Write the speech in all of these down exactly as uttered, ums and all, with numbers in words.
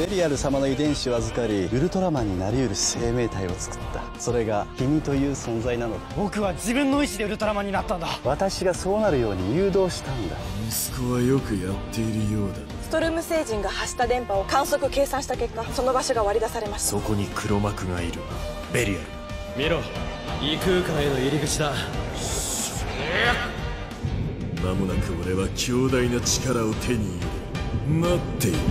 ベリアル様の遺伝子を預かりウルトラマンになりうる生命体を作った。それが君という存在なのだ。 僕は自分の意志でウルトラマンになったんだ。 私がそうなるように誘導したんだ。 息子はよくやっているようだ。 ストルーム星人が発した電波を観測計算した結果、その場所が割り出されました。 そこに黒幕がいる。ベリアル。 見ろ、異空間への入り口だ。 間もなく俺は強大な力を手に入れる。待っている。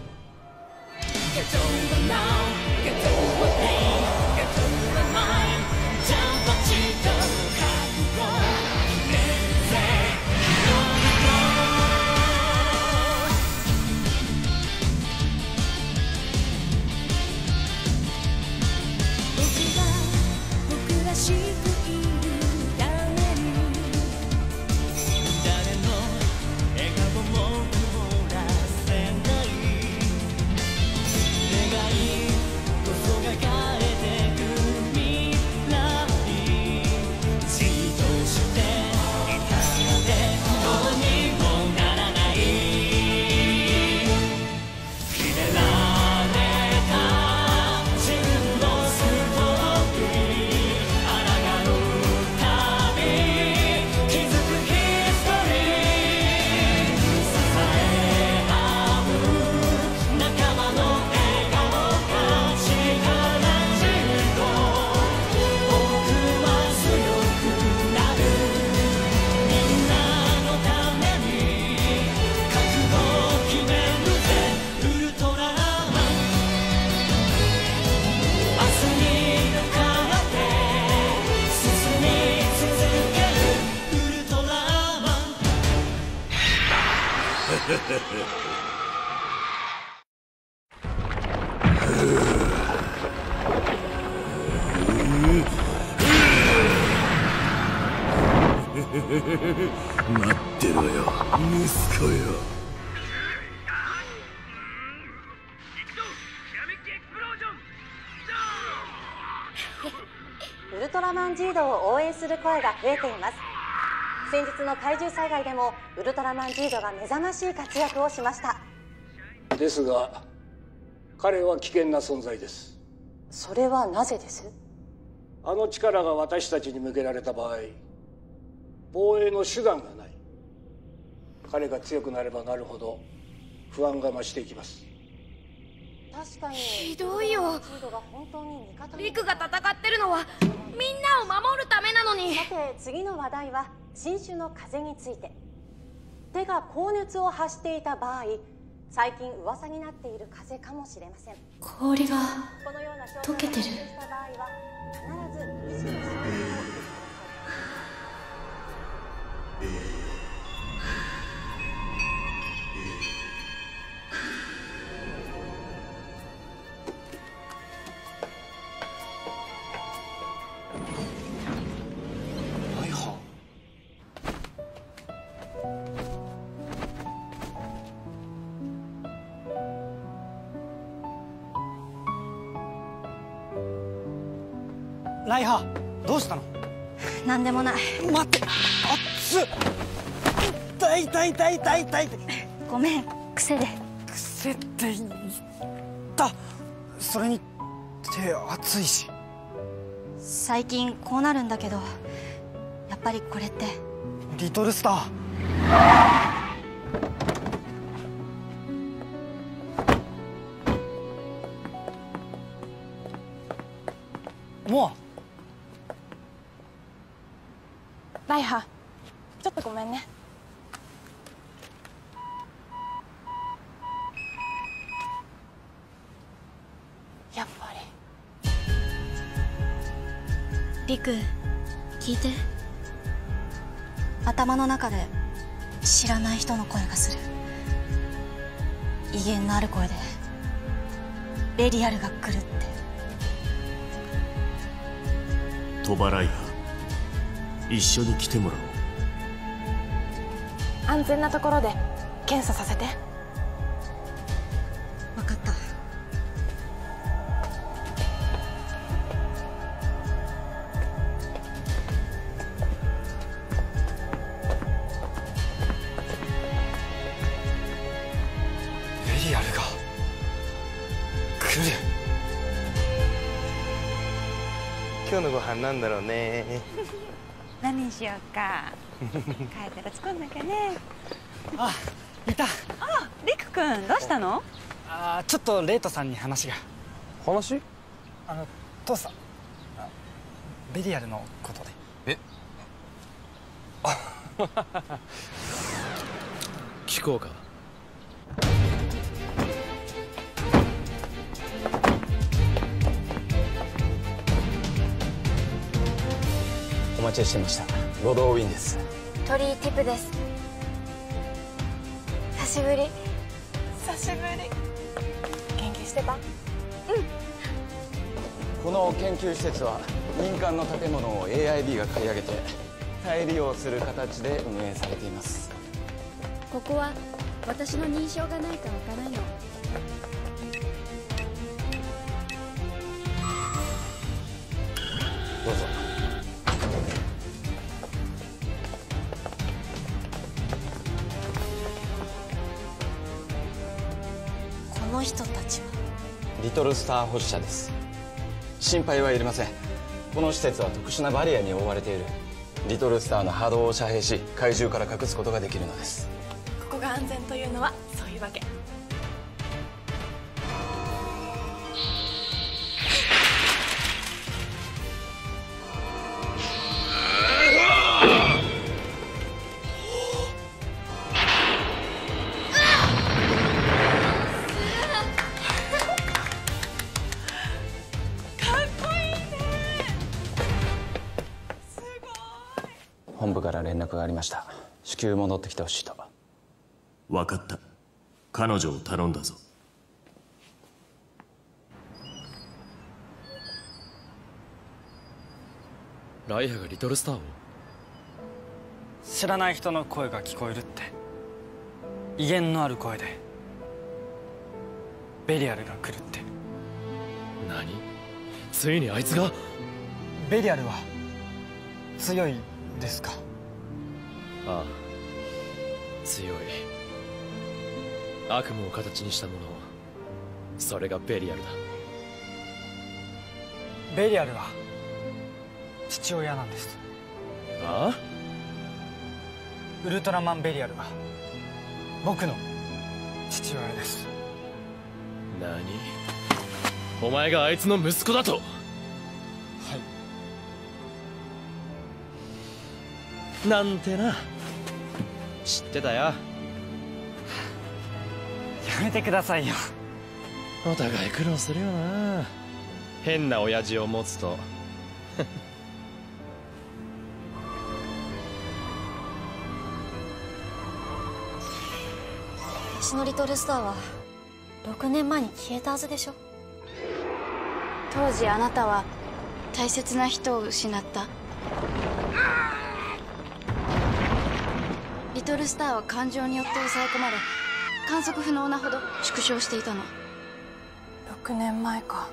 待ってろよ、息子よ。 ウルトラマンジードを応援する声が増えています。先日の怪獣災害でもウルトラマンジードが目覚ましい活躍をしました。 ですが彼は危険な存在です。 それはなぜです？ あの力が私たちに向けられた場合、防衛の手段がない。彼が強くなればなるほど不安が増していきます。 確かにひどいよ。リクが戦ってるのはみんなを守るためなのに。 さて次の話題は新種の風について。手が高熱を発していた場合、最近噂になっている風邪かもしれません。 氷が溶けてる。 ライハ、どうしたの？ なんでもない。 待って、熱っ。痛い痛い痛い痛い痛い。 ごめん、癖で。 癖って言ったそれに手熱いし。 最近こうなるんだけど、やっぱりこれってリトルスター。もうライハ、ちょっとごめんね。やっぱり。 リク、聞いて。 頭の中で知らない人の声がする。威厳のある声でベリアルが来るって。 トバライハ、一緒に来てもらおう。 安全なところで検査させて。 分かった。 ベリアルがる。 今日のご飯なんだろうね。 何にしようか。帰ったら作んなきゃね。 あ、いた。 あ、りくくんどうしたの？ あ、ちょっとレイトさんに話が。 話？ あの父さん、ベリアルのことで。 え？ 聞こうか。 お待ちしてました。ゴドウィンです。 トリー・ティプです。久しぶり。 久しぶり。元気してた？ この研究施設は民間の建物を エーアイビー が借り上げて再利用する形で運営されています。 ここは私の認証がないと開かないの。 どうぞ。 この人たちはリトルスター保持者です。心配はいりません。この施設は特殊なバリアに覆われている。リトルスターの波動を遮蔽し怪獣から隠すことができるのです。 ここが安全というのはそういうわけ。 本部から連絡がありました。至急戻ってきてほしいと。 分かった。彼女を頼んだぞ。 ライハがリトルスターを？ 知らない人の声が聞こえるって。威厳のある声でベリアルが来るって。 何？ついにあいつが？ ベリアルは強いですか？ ああ、強い。悪夢を形にしたもの、それがベリアルだ。 ベリアルは父親なんです。 ああ？ ウルトラマンベリアルは僕の父親です。 何？お前があいつの息子だと？ はい。 なんてな。知ってたよ。やめてくださいよ。 お互い苦労するよな。変な親父を持つと。 私のリトルスターはろくねんまえに消えたはずでしょ。 当時あなたは大切な人を失った。リトルスターは感情によって抑え込まれ観測不能なほど縮小していたの。 ろくねんまえか。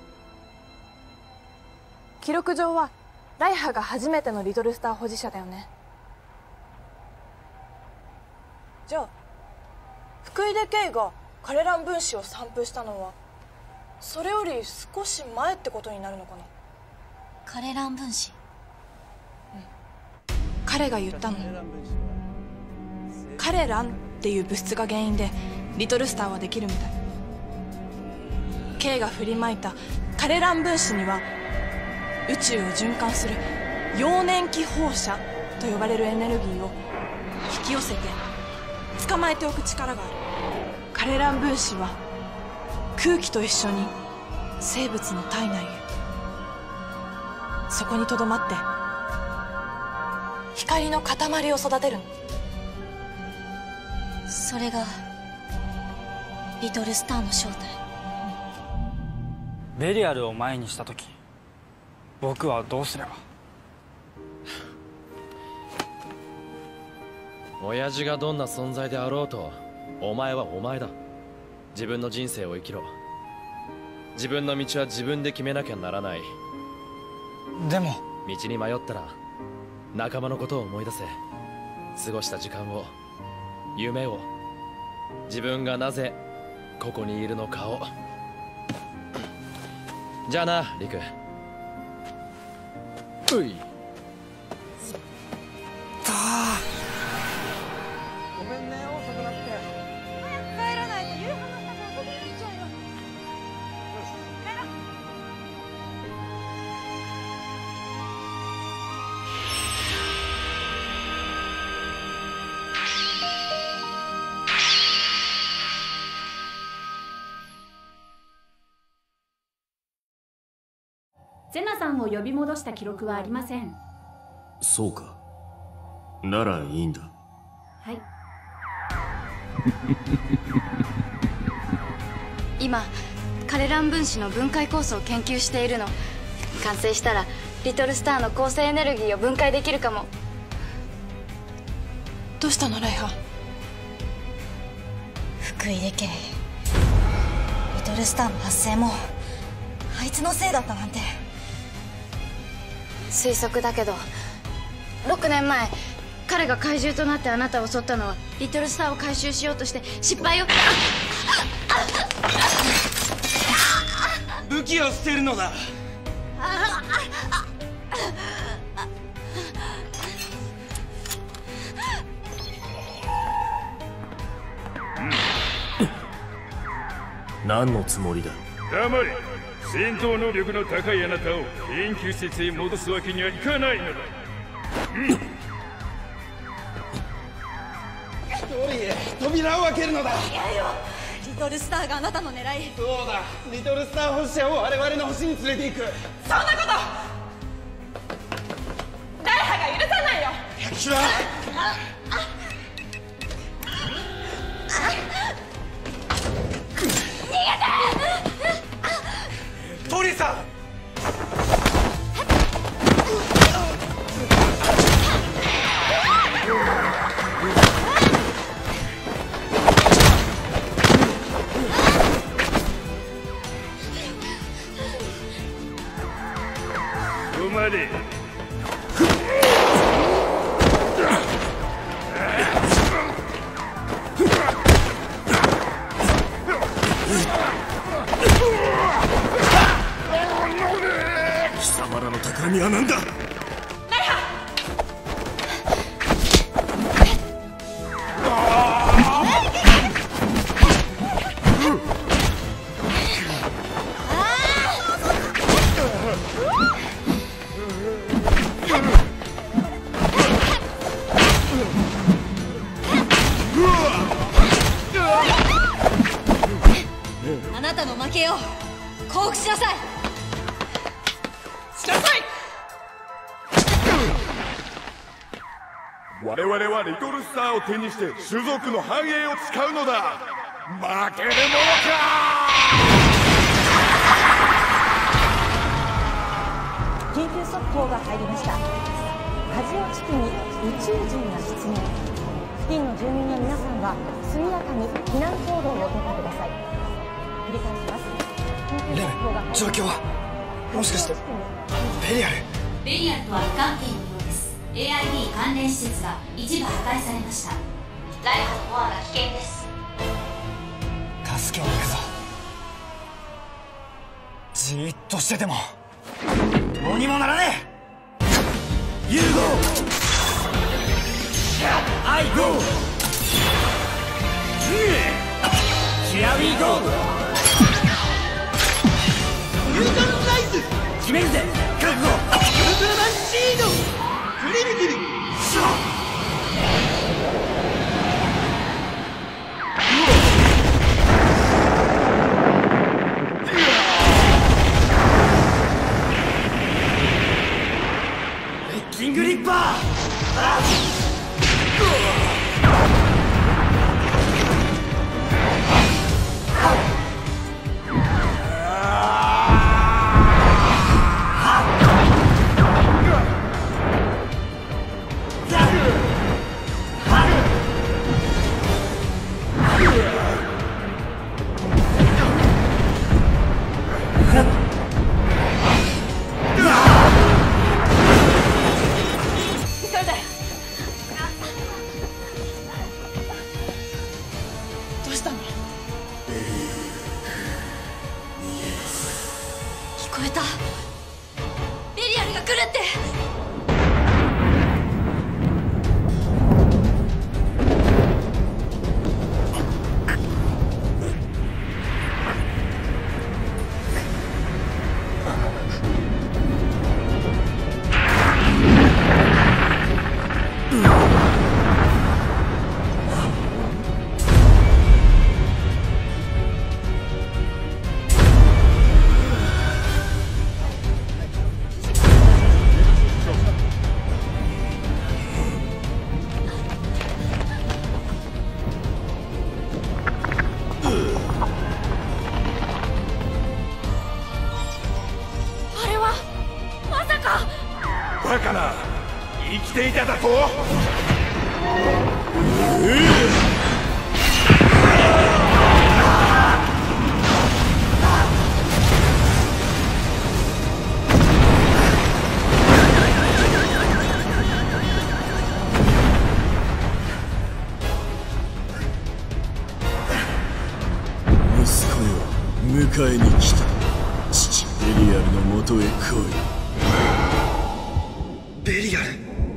記録上はライハが初めてのリトルスター保持者だよね。じゃあ福井出圭がカレラン分子を散布したのはそれより少し前ってことになるのかな。 カレラン分子。 彼が言ったの。カレランっていう物質が原因でリトルスターはできるみたい。 K が振りまいたカレラン分子には宇宙を循環する陽年期放射と呼ばれるエネルギーを引き寄せて捕まえておく力がある。カレラン分子は空気と一緒に生物の体内へ、そこにとどまって光の塊を育てるの。 それがリトルスターの正体。 ベリアルを前にした時僕はどうすれば。 親父がどんな存在であろうとお前はお前だ。自分の人生を生きろ。自分の道は自分で決めなきゃならない。 でも道に迷ったら仲間のことを思い出せ。過ごした時間を、夢を、自分がなぜここにいるのかを。 じゃあなリク。ういたあ。 ごめんね遅くなって。 早く帰らないと夕飯の支度遅くなっちゃうよ。帰ろう。 ゼナさんを呼び戻した記録はありません。 そうか。ならいいんだ。 はい。 今カレラン分子の分解酵素を研究しているの。完成したらリトルスターの構成エネルギーを分解できるかも。 どうしたのレイハ？ 福井でけリトルスターの発生もあいつのせいだったなんて。 推測だけどろくねんまえ彼が怪獣となってあなたを襲ったのはリトルスターを回収しようとして失敗を。 武器を捨てるのだ。 何のつもりだ。 黙れ。戦闘能力の高いあなたを研究施設へ戻すわけにはいかないのだ。うん、 ストーリーへ扉を開けるのだ。 リトルスターがあなたの狙い。 そうだ、リトルスター星者を我々の星に連れて行く。 そんなことライハが許さないよ。 キュラトリさん。 ここまで。 貴様らの企みは何だ。 あなたの負けよ。降伏しなさい。 しなさい。 我々はリトルスターを手にして種族の繁栄を誓うのだ。負けるものか。 緊急速報が入りました。カジオ地区に宇宙人が出現。付近の住民の皆さんは速やかに避難行動をお取りください。繰り返します。 レン、状況はもしかしてベリアル？ ベリアルとは無関係のようです。 エーアイディー 関連施設が一部破壊されました。ライハのモアが危険です。 助けに行くぞ。じーっとしててもどうにもならねえ。ユーゴーアイゴーヒアウィーゴーユーガンライズ決めるぜ覚悟。ウルトラマンシードクリルギルショー。キングリッパー。 こえた。ベリアルが来るって。 バカな、生きていただと。 息子よ、迎えに来た。父ベリアルのもとへ来い。 ベリアル。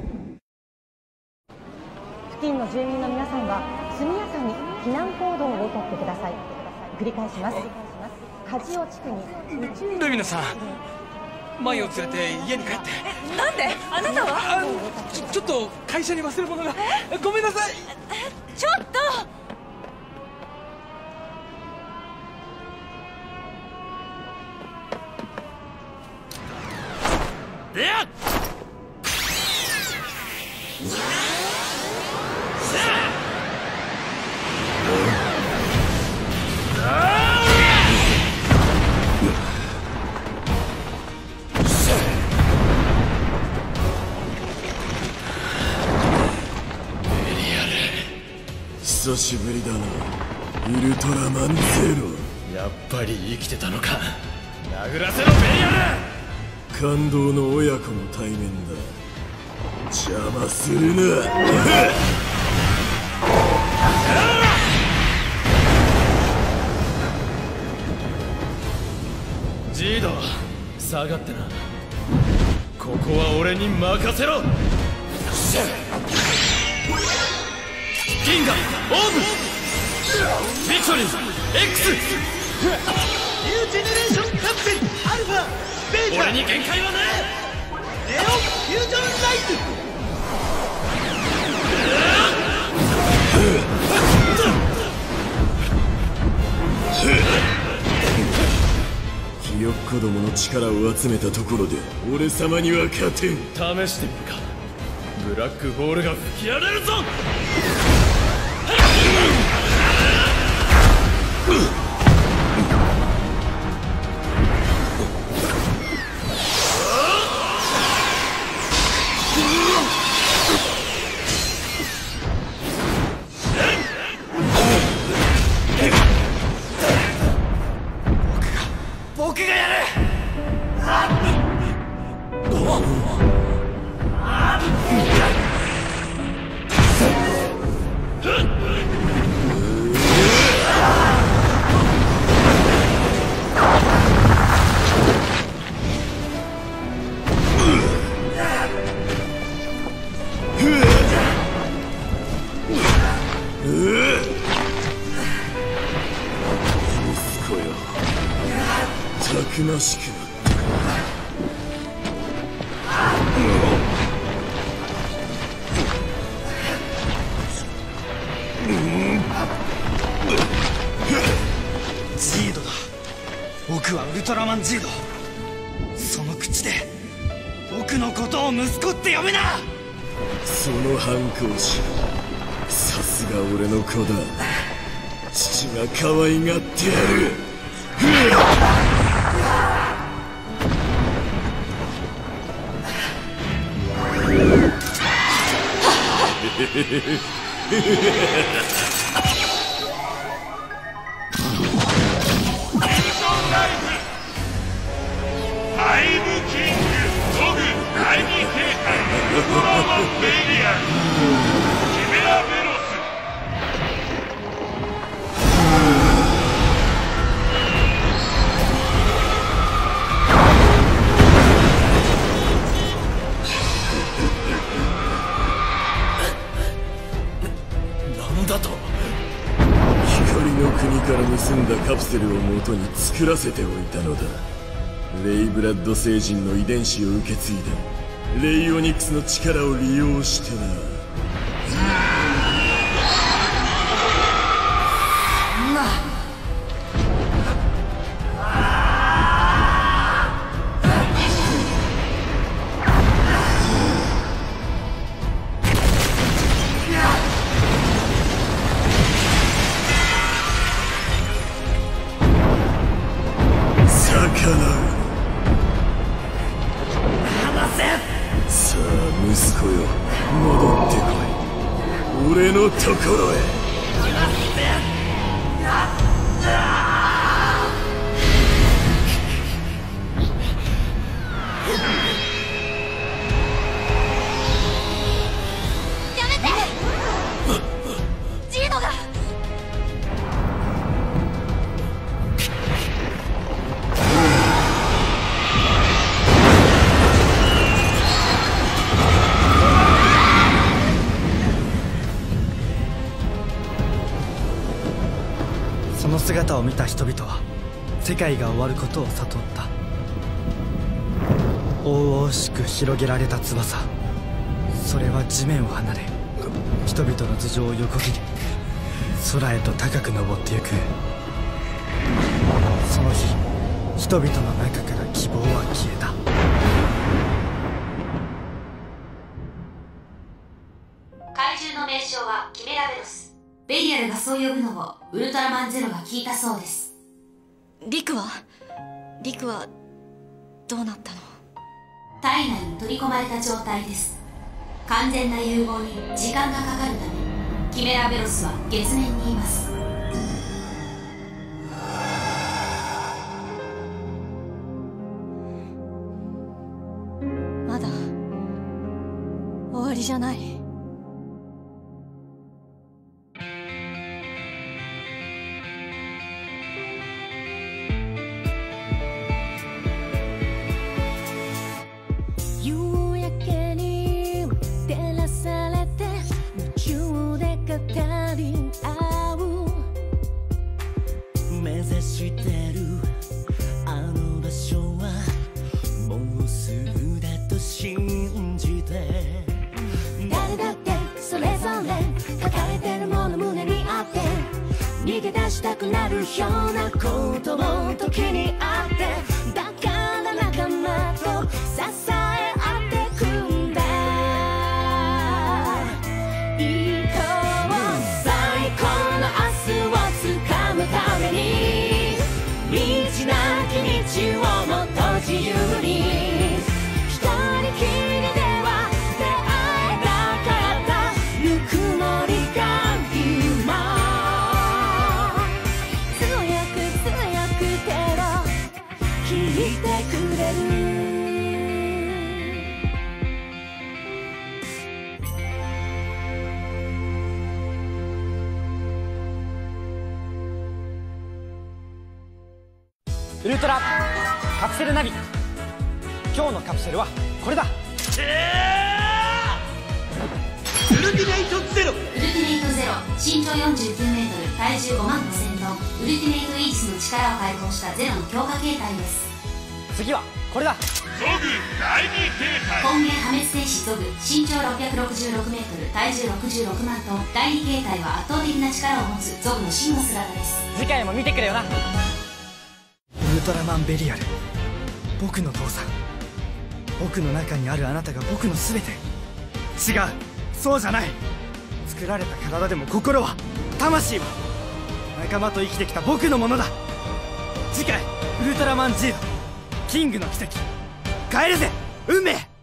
付近の住民の皆さんは速やかに避難行動をとってください。繰り返します。カジオ地区に宇宙ルミナさん、マイを連れて家に帰って。 なんで？あなたは？ あちょちょっと会社に忘れ物が。ごめんなさい。 ちょっと。 でやっ久しぶりだな、ウルトラマンゼロ。 やっぱり生きてたのか。殴らせろベリアル。 感動の親子の対面だ。邪魔するな。 ジード、下がってな。ここは俺に任せろ。銀河オーブビクトリー X ニュージェネレーションカプセルアルファベータ。 俺に限界はねえ。ネオフュージョンライズ。 ひよっこどもの力を集めたところで俺様には勝てん。 試してみるか。ブラックホールが吹き荒れるぞ。 僕がやる。 息子よ、たくましくなった。 ジードだ。僕はウルトラマンジード。その口で僕のことを息子って呼ぶな。 その反抗心、さすが俺の子だ。父が可愛がってやる。 ファイブキングオブ第二形態ウルトラマンベリアルキメラメロス。 「 プセルを元に作らせておいたのだ。レイブラッド星人の遺伝子を受け継いでレイオニクスの力を利用してな。俺のところへ。 やめて！ジードが！ その姿を見た人々は世界が終わることを悟った。大々しく広げられた翼、それは地面を離れ人々の頭上を横切り空へと高く登ってゆく。その日、人々の中から希望は消えた。 怪獣の名称はキメラベロス。ベリアルがそう呼ぶのをウルトラマンゼロが聞いたそうです。 リクはリクはどうなったの？ 体内に取り込まれた状態です。完全な融合に時間がかかるためキメラベロスは月面にいます。 まだ終わりじゃない。 逃げ出したくなるようなことも時にあって、だから仲間と支え合ってくんだ。行こう最高の明日を掴むために、道なき道をもっと自由に、一人きりでは出会えなかったぬくもりが今聞いてくれる。 ウルトラカプセルナビ、今日のカプセルはこれだ。 ウルティメイトゼロ。 ウルティメイトゼロ、身長よんじゅうきゅうメートル、体重ごまんごせんトン、ウルティメイトイージスの力を解放したゼロの強化形態です。 次はこれだ。 ゾグだいに形態。 根源破滅戦士ゾグ、身長ろっぴゃくろくじゅうろくメートル、体重ろくじゅうろくまんトン、だいに形態は圧倒的な力を持つゾグの真の姿です。 次回も見てくれよな。ウルトラマンベリアル、僕の父さん。僕の中にあるあなたが僕の全て。違う、そうじゃない。作られた体でも心は、魂は仲間と生きてきた僕のものだ。次回ウルトラマンジード、キングの奇跡。変えるぜ運命。